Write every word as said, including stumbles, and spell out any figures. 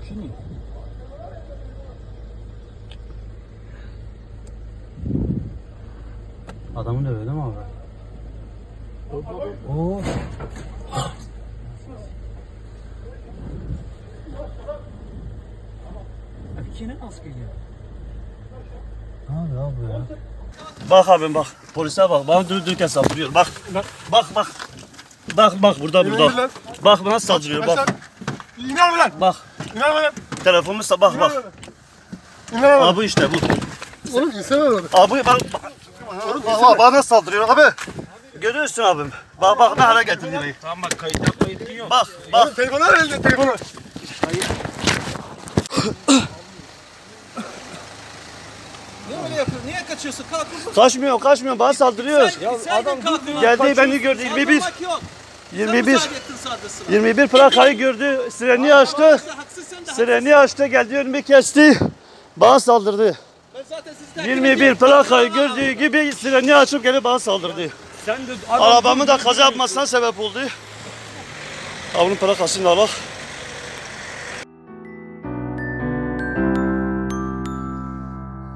Şimdi. Adamı dövüyor değil mi abi? Oo. Erkeğine nasıl geliyor? Abi abi ya. Bak abim bak. Polise bak. Bana durduk dururken saldırıyor. Bak. Bak bak. Bak bak burada burada. Bak bana saldırıyor bak. İnan lan. Bak. İnan lan. Telefonumuz da bak bak. İnan lan. Abi işte bu. Oğlum insan var. Abi bak. Bak bana saldırıyor abi. Görüyorsun abim. Bak bak ne hale getirdi beni. Tamam bak kayıtta kayıtın yok. Bak bak. Oğlum telefonu ver elinde telefonu. Niye öyle yapıyorsun? Niye kaçıyorsun? Kalk uzun. Kaçmıyor kaçmıyor bana saldırıyor. Sen, sen de kalk. Geldi beni gördü yirmi bir. Saldırmak yok. yirmi Sen bir. müsaade ettin saldırısına. yirmi bir plakayı gördü. Sireni açtı. Haksız, haksız, sen de Sireni açtı geldi önümü kesti. Bana saldırdı. Ben zaten sizden yirmi bir plakayı gördüğü gibi sireni açıp gelip bana saldırdı. Sen de Arabamı da kaza yapmasına sebep oldu. Avunun plakasını da alak.